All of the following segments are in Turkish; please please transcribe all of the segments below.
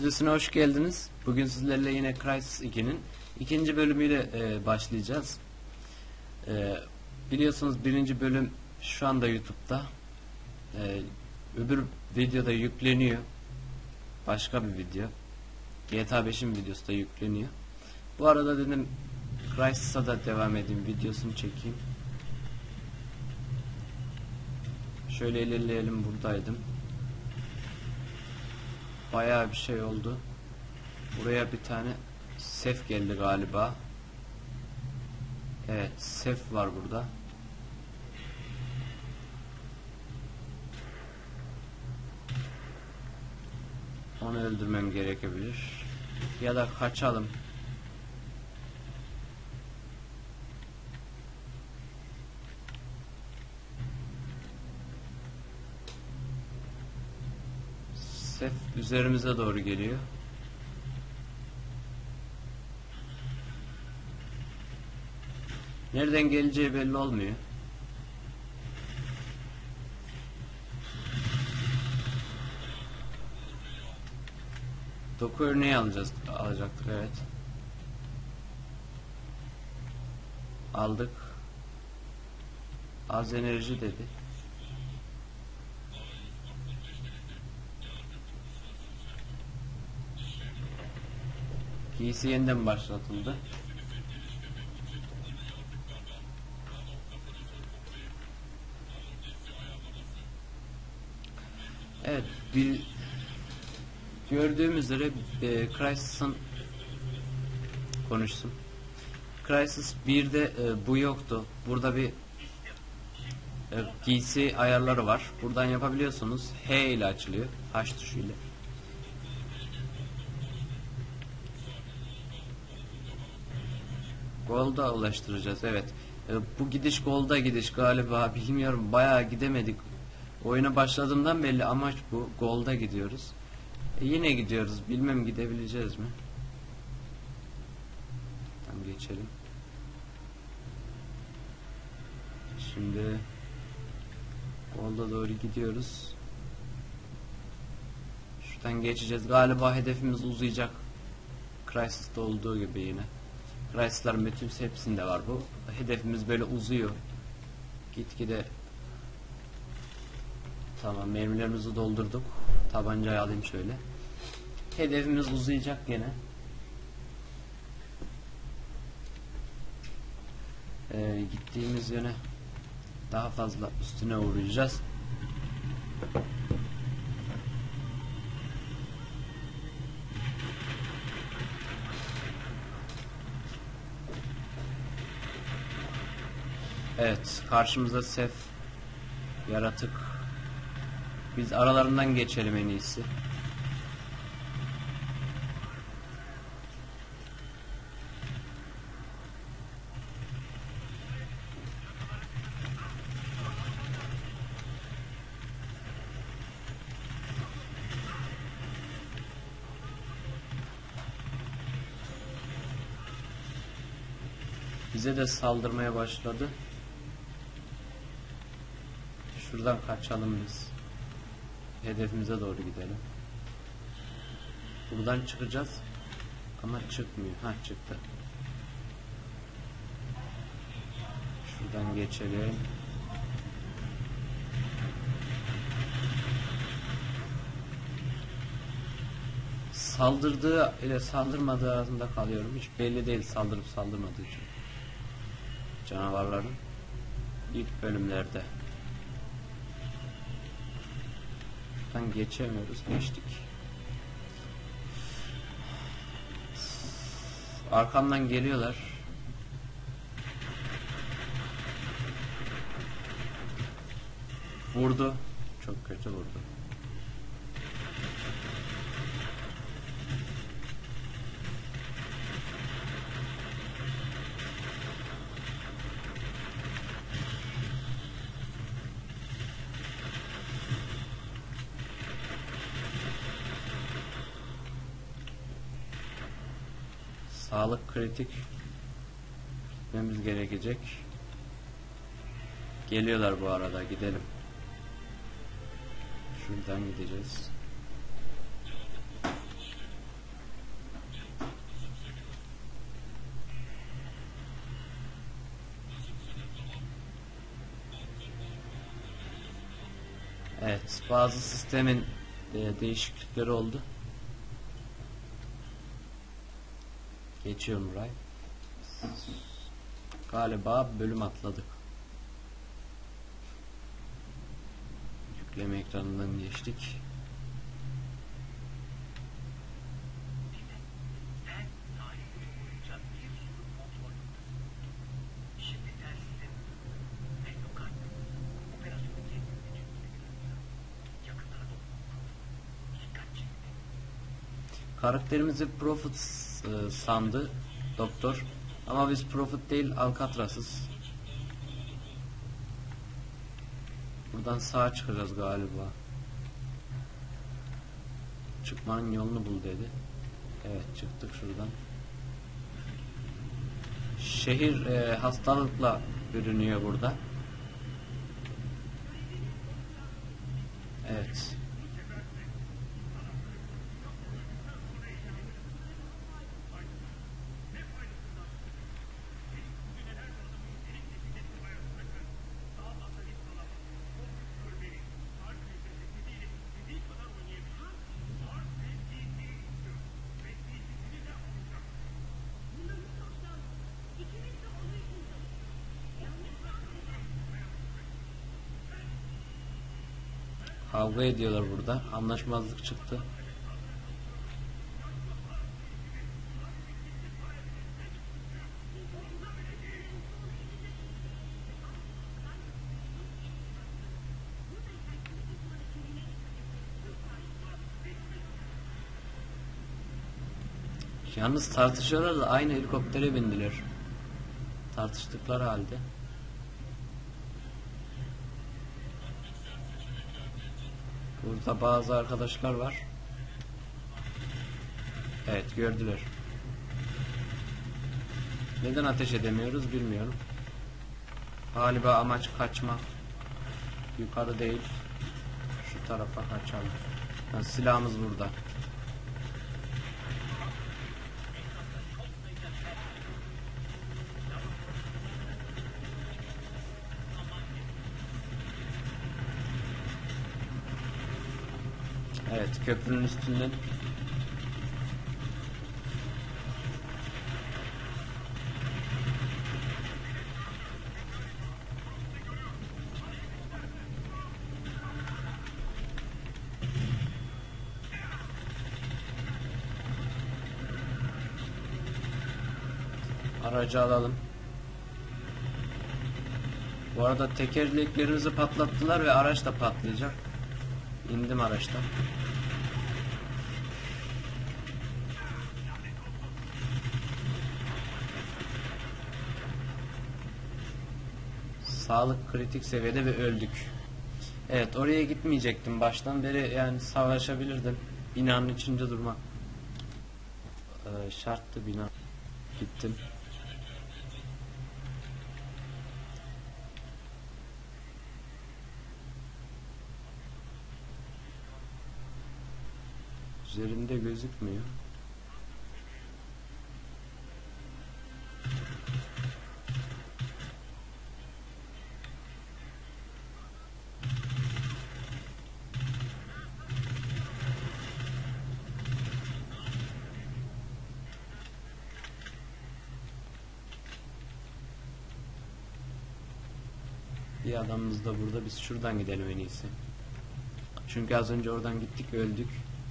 videosuna hoş geldiniz. Bugün sizlerle yine Crysis 2'nin ikinci bölümüyle başlayacağız. Biliyorsunuz birinci bölüm şu anda YouTube'da. Öbür videoda yükleniyor. Başka bir video. GTA 5'in videosu da yükleniyor. Bu arada dedim Crysis'a da devam edeyim, videosunu çekeyim. Şöyle ilerleyelim, buradaydım. Bayağı bir şey oldu. Buraya bir tane sef geldi galiba. Evet, sef var burada. Onu öldürmem gerekebilir. Ya da kaçalım. Sef üzerimize doğru geliyor. Nereden geleceği belli olmuyor. Doku örneği alacaktık, evet. Aldık. Az enerji dedi. Giysi yeniden başlatıldı. Evet, gördüğümüz üzere Crysis'ın konuşsun. Crysis 1'de bu yoktu. Burada bir giysi ayarları var. Buradan yapabiliyorsunuz. H ile açılıyor. H tuşuyla. Gold'a ulaştıracağız. Evet. Bu gidiş Gold'a gidiş galiba. Bilmiyorum. Bayağı gidemedik. Oyuna başladığımdan belli amaç bu. Gold'a gidiyoruz. Yine gidiyoruz. Bilmem gidebileceğiz mi? Tamam, geçelim. Şimdi Gold'a doğru gidiyoruz. Şuradan geçeceğiz. Galiba hedefimiz uzayacak. Crysis'te olduğu gibi yine. Crysis'ların bütün hepsinde var bu. Hedefimiz böyle uzuyor. Gitgide. Tamam, mermilerimizi doldurduk. Tabancayı alayım şöyle. Hedefimiz uzayacak gene. Gittiğimiz yöne daha fazla üstüne uğrayacağız. Evet, karşımızda sef yaratık. Biz aralarından geçelim en iyisi. Bize de saldırmaya başladı. Şuradan kaçalım biz. Hedefimize doğru gidelim. Buradan çıkacağız. Ama çıkmıyor. Ha, çıktı. Şuradan geçelim. Saldırdığı ile saldırmadığı arasında kalıyorum. Hiç belli değil saldırıp saldırmadığı için. Canavarların ilk bölümlerde. Şuradan geçemiyoruz. Geçtik. Arkamdan geliyorlar. Vurdu. Çok kötü vurdu. Sağlık kritik. Gitmemiz gerekecek. Geliyorlar bu arada, gidelim. Şuradan gideceğiz. Evet, bazı sistemin değişiklikleri oldu. Geçiyorum burayı. Galiba bölüm atladık. Yükleme ekranından geçtik. Karakterimizi Prophet sandı doktor. Ama biz Prophet değil Alcatraz'ız. Buradan sağa çıkacağız galiba. Çıkmanın yolunu bul dedi. Evet, çıktık şuradan. Şehir hastalıkla bürünüyor burada. Evet. Kavga ediyorlar burada. Anlaşmazlık çıktı. Yalnız tartışıyorlar da aynı helikoptere bindiler. Tartıştıkları halde. Burada bazı arkadaşlar var. Evet, gördüler. Neden ateş edemiyoruz bilmiyorum. Galiba amaç kaçma. Yukarı değil. Şu tarafa kaçalım. Yani silahımız burada. Evet, köprünün üstünden. Aracı alalım. Bu arada tekerleklerimizi patlattılar ve araç da patlayacak. İndim araçtan. Sağlık kritik seviyede ve öldük. Evet, oraya gitmeyecektim baştan beri, yani savaşabilirdim. Binanın içinde durmak şarttı, bina. Gittim. Üzerinde gözükmüyor. Bir adamımız da burada. Biz şuradan gidelim en iyisi. Çünkü az önce oradan gittik, öldük.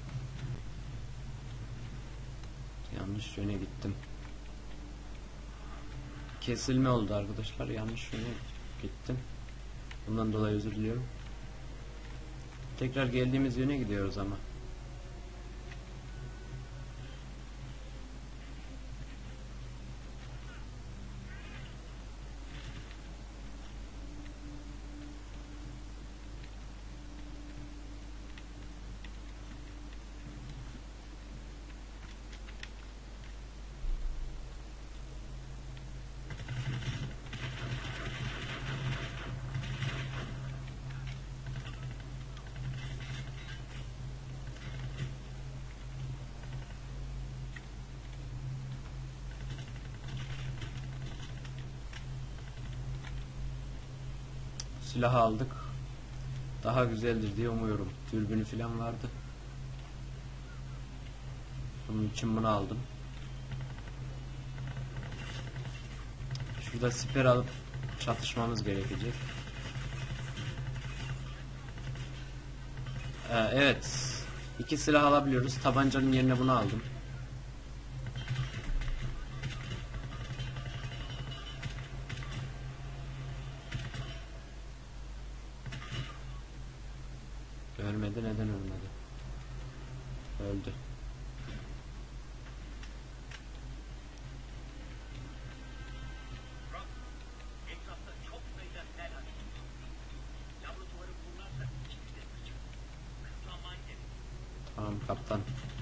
Yanlış yöne gittim. Kesilme oldu arkadaşlar. Yanlış yöne gittim. Bundan dolayı özür diliyorum. Tekrar geldiğimiz yöne gidiyoruz ama. Silahı aldık. daha güzeldir diye umuyorum. Dürbünü falan vardı. Bunun için bunu aldım. Şurada siper alıp çatışmamız gerekecek. Evet. 2 silah alabiliyoruz. Tabancanın yerine bunu aldım. Ölmedi. Neden ölmedi? Öldü. Tamam kaptan.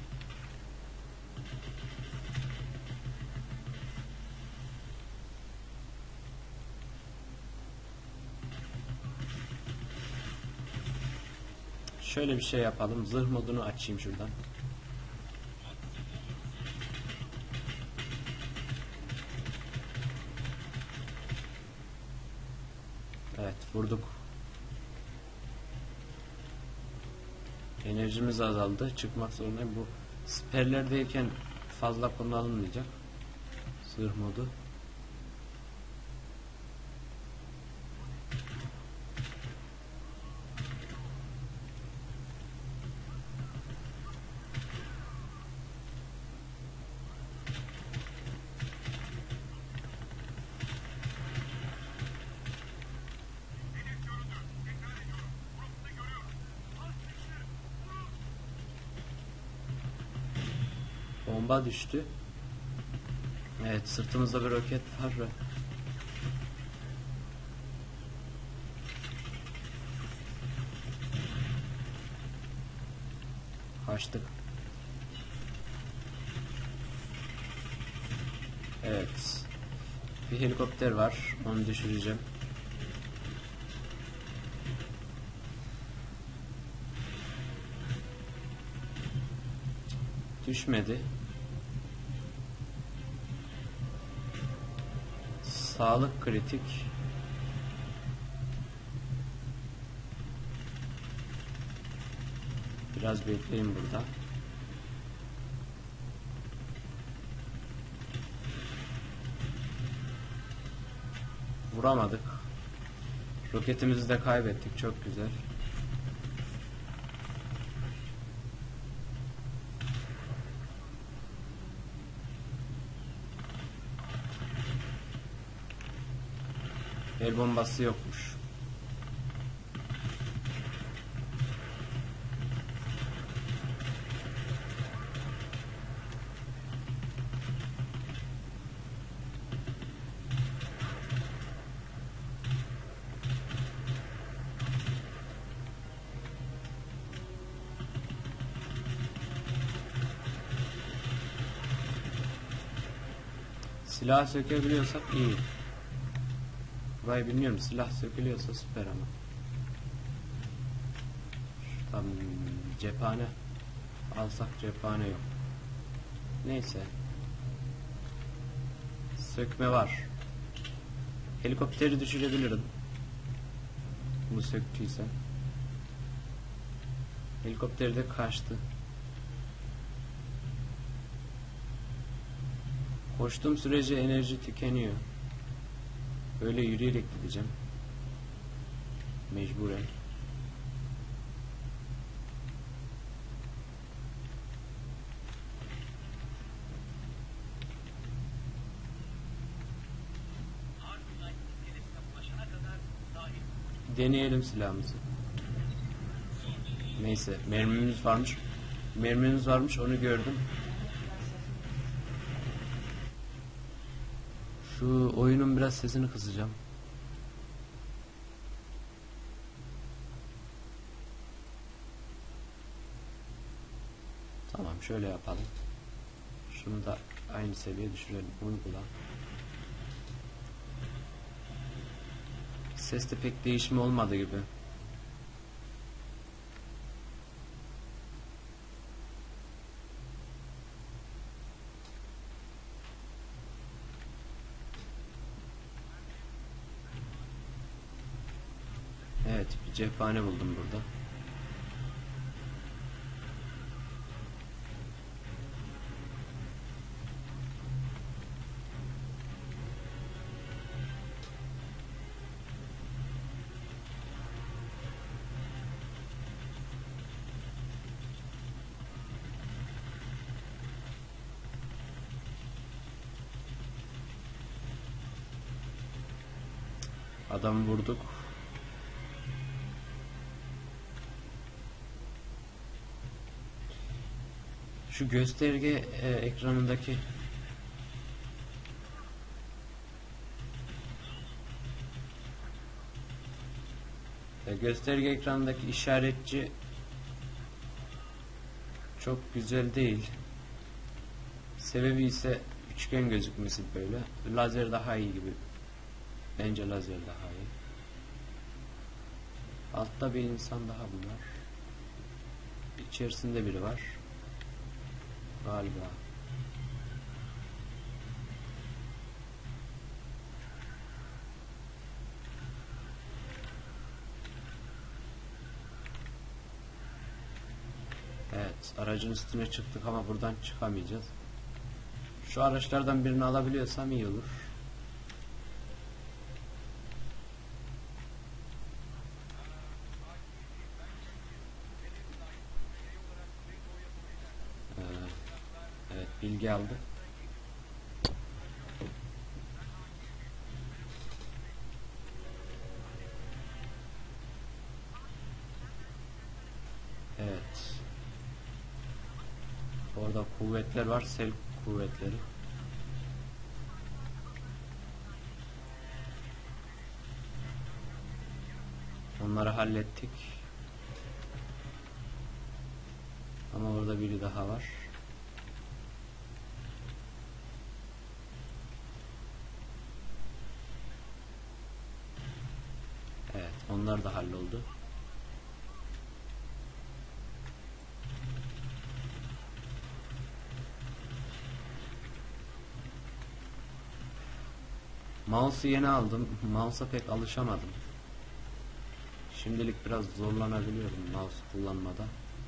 Şöyle bir şey yapalım. Zırh modunu açayım şuradan. Evet, vurduk. Enerjimiz azaldı. Çıkmak zorundayım. Bu siperlerdeyken fazla kullanılmayacak. Zırh modu. Bomba düştü. Evet, sırtımızda bir roket var. Kaçtık. Evet. Bir helikopter var. Onu düşüreceğim. Düşmedi. Sağlık kritik. Biraz bekleyin burada. Vuramadık. Roketimizi de kaybettik. Çok güzel. El bombası yokmuş. Silah sökebiliyorsak iyi. Burayı bilmiyorum. Silah sökülüyorsa süper ama. Tam cephane alsak, cephane yok. Neyse. Sökme var. Helikopteri düşürebilirim. Bunu söktüysem. Helikopter de kaçtı. Koştuğum sürece enerji tükeniyor. Böyle yürüyerek gideceğim. Mecburen. Deneyelim silahımızı. Neyse, mermimiz varmış. Mermimiz varmış, onu gördüm. Şu oyunun biraz sesini kısacağım. Tamam, şöyle yapalım. Şunu da aynı seviyeye düşürelim. Uygula. Seste pek değişimi olmadı gibi. Evet, Evet, bir cephane buldum burada. Adamı vurduk. Şu gösterge ekranındaki gösterge ekranındaki işaretçi çok güzel değil. Sebebi ise üçgen gözükmesi böyle. Lazer daha iyi gibi. Bence lazer daha iyi. Altta bir insan daha var. İçerisinde biri var. Galiba. Evet, aracın üstüne çıktık ama buradan çıkamayacağız. Şu araçlardan birini alabiliyorsam iyi olur. Evet, bilgi aldık. Evet. Orada kuvvetler var, sel kuvvetleri. Onları hallettik. Ama orada biri daha var. Evet, onlar da halloldu. Mouse'u yeni aldım. Mouse'a pek alışamadım. Şimdilik biraz zorlanabiliyorum mouse kullanmada.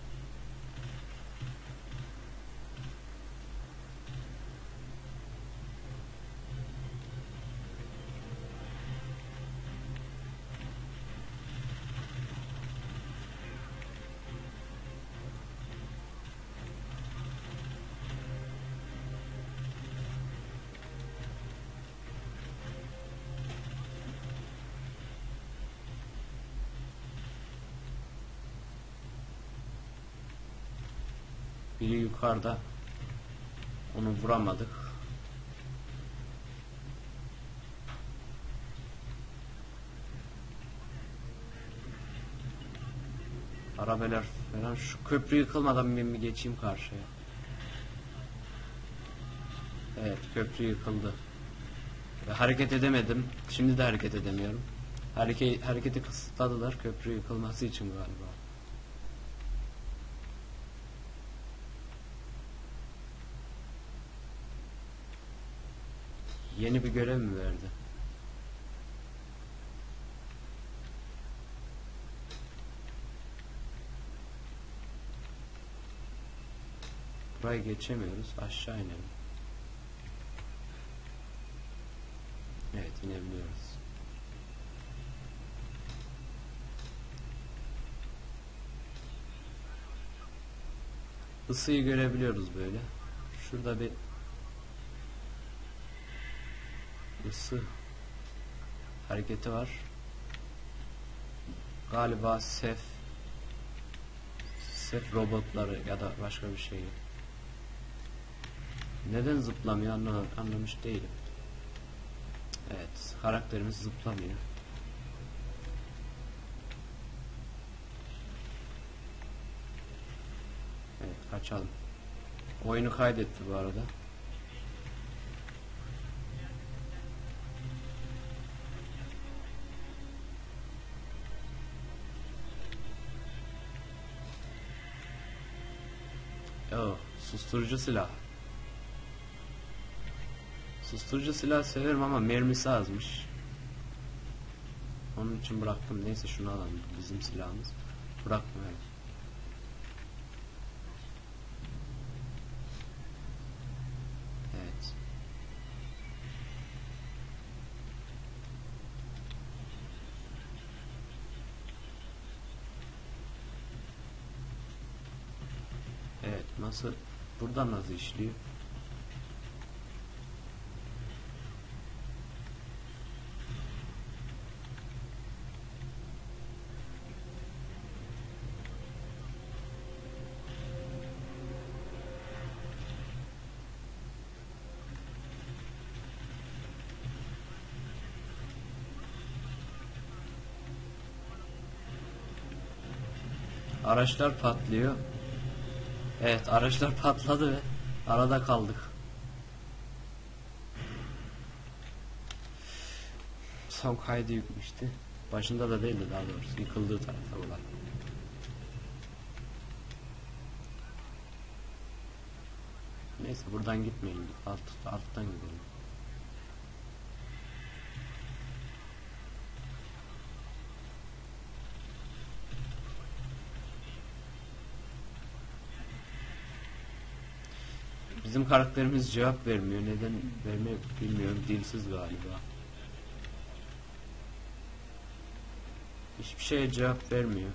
Biri yukarıda. Onu vuramadık. Arabeler falan. Şu köprü yıkılmadan ben bir geçeyim karşıya. Evet, köprü yıkıldı. Ve hareket edemedim. Şimdi de hareket edemiyorum. Hareketi kısıtladılar köprü yıkılması için galiba. Yeni bir görev mi verdi? Burayı geçemiyoruz. Aşağı inelim. Evet, inebiliyoruz. Isıyı görebiliyoruz böyle. Şurada bir ısı hareketi var. Galiba sef robotları ya da başka bir şey. Neden zıplamıyor anlamış değilim. Evet, karakterimiz zıplamıyor. Evet, kaçalım. Oyunu kaydetti bu arada. Oh, susturucu silah. Susturucu silah severim ama mermisi azmış. Onun için bıraktım. Neyse şunu alalım. Bizim silahımız. Bırakma. Evet. Evet. Evet. Nasıl? Burada nasıl işliyor? Araçlar patlıyor. Evet, araçlar patladı ve arada kaldık. Son kaydı yükmüştü. Başında da değildi, daha doğrusu yıkıldığı tarafta olan. Neyse buradan gitmeyin. Alttan gidelim. Bizim karakterimiz cevap vermiyor. Neden vermiyor bilmiyorum. Dilsiz galiba. Hiçbir şeye cevap vermiyor.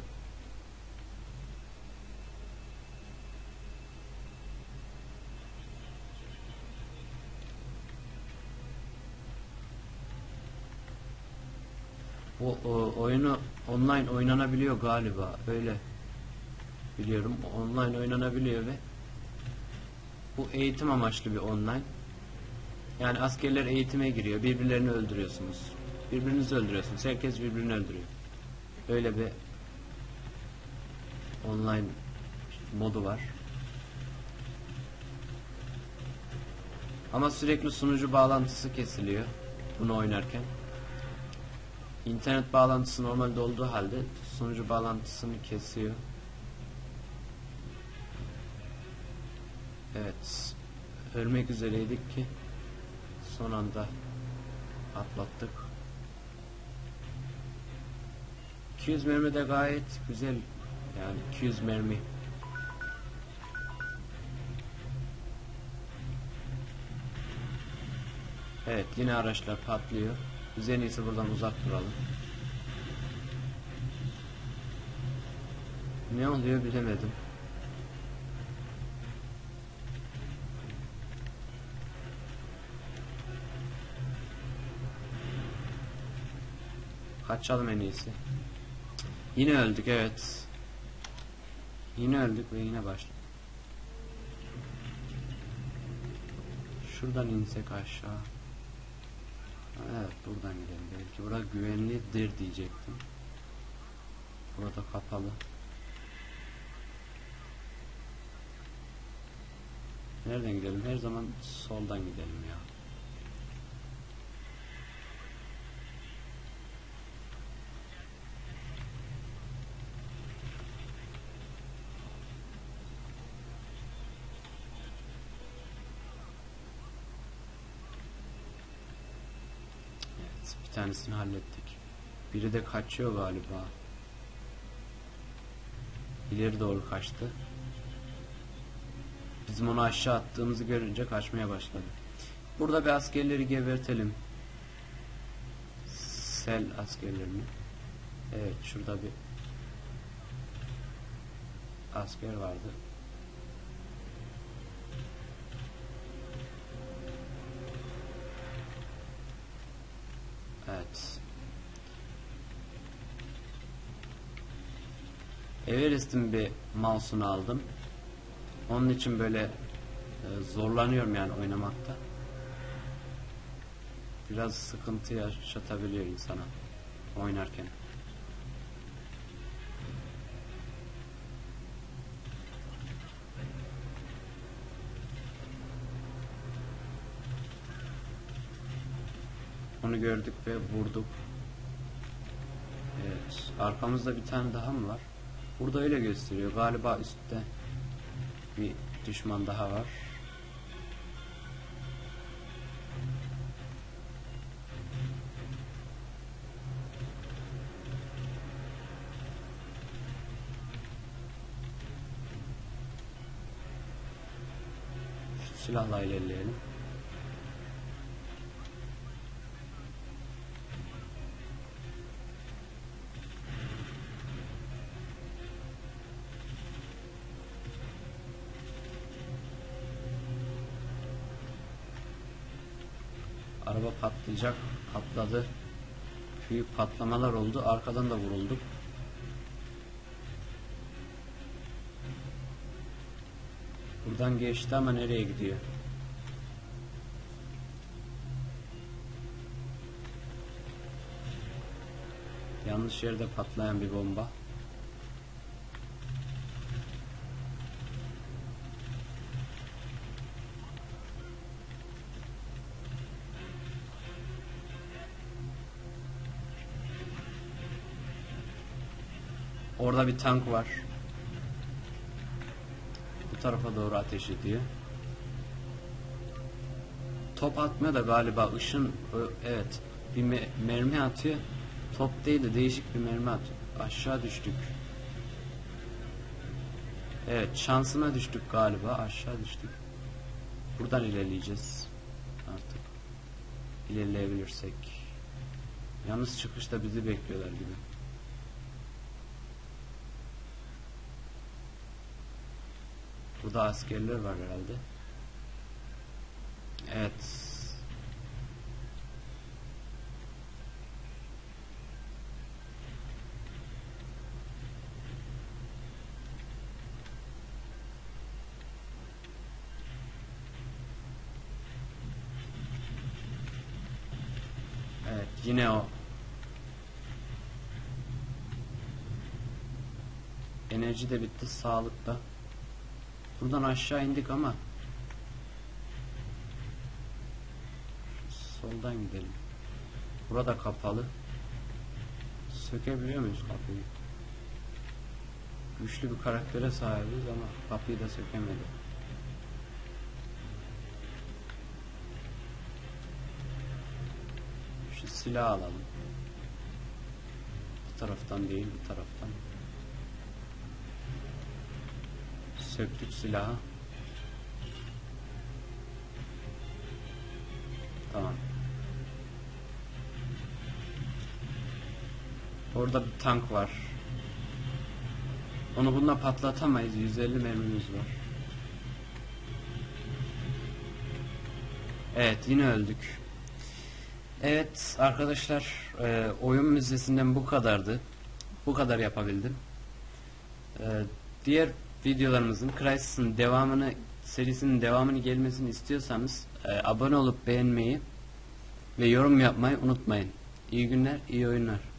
O oyunu online oynanabiliyor galiba. Öyle biliyorum. Online oynanabiliyor ve bu eğitim amaçlı bir online. Yani askerler eğitime giriyor. Birbirlerini öldürüyorsunuz. Birbirinizi öldürüyorsunuz. Herkes birbirini öldürüyor. Öyle bir online modu var. Ama sürekli sunucu bağlantısı kesiliyor bunu oynarken. İnternet bağlantısı normalde olduğu halde sunucu bağlantısını kesiyor. Evet. Ölmek üzereydik ki son anda atlattık. 200 mermi de gayet güzel. Yani 200 mermi. Evet, yine araçlar patlıyor. Biz en iyisi buradan uzak duralım. Ne oluyor bilemedim. Kaçalım en iyisi. Yine öldük, evet. Yine öldük ve yine başladık. Şuradan insek aşağı. Evet, buradan gidelim. Belki burası güvenlidir diyecektim. Burada kapalı. Nereden gidelim? Her zaman soldan gidelim ya. Evet, bir tanesini hallettik. Biri de kaçıyor galiba. İleri doğru kaçtı. Bizim onu aşağı attığımızı görünce kaçmaya başladı. Burada bir askerleri gebertelim. Sel askerlerini. Evet, şurada bir asker vardı. Evet. Everest'in bir mouse'unu aldım. Onun için böyle zorlanıyorum yani oynamakta. Biraz sıkıntı yaşatabiliyor insana oynarken. Onu gördük ve vurduk. Evet. Arkamızda bir tane daha mı var? Burada öyle gösteriyor. Galiba üstte bir düşman daha var. Silahla ilerleyelim. Araba patlayacak. Patladı. Büyük patlamalar oldu. Arkadan da vurulduk. Buradan geçti ama nereye gidiyor? Yanlış yerde patlayan bir bomba. Orada bir tank var. Bu tarafa doğru ateş ediyor. Top atmıyor da galiba ışın, evet, bir mermi atıyor. Top değil de değişik bir mermi atıyor. Aşağı düştük. Evet, şansına düştük galiba. Aşağı düştük. Buradan ilerleyeceğiz. Artık ilerleyebilirsek. Yalnız çıkışta bizi bekliyorlar gibi. Burada askerler var herhalde. Evet. Evet, yine o. Enerji de bitti, sağlık da. Buradan aşağı indik ama soldan gidelim. Burada kapalı. Sökebiliyor muyuz kapıyı? Güçlü bir karaktere sahibiz ama kapıyı da sökemedik. Şu silah alalım. Bu taraftan değil, bu taraftan. Söktük silahı. Tamam. Orada bir tank var. Onu bununla patlatamayız. 150 mermimiz var. Evet, yine öldük. Evet arkadaşlar, oyun müzesinden bu kadardı. Bu kadar yapabildim. Diğer videolarımızın, Crysis'in devamını, serisinin devamını gelmesini istiyorsanız abone olup beğenmeyi ve yorum yapmayı unutmayın. İyi günler, iyi oyunlar.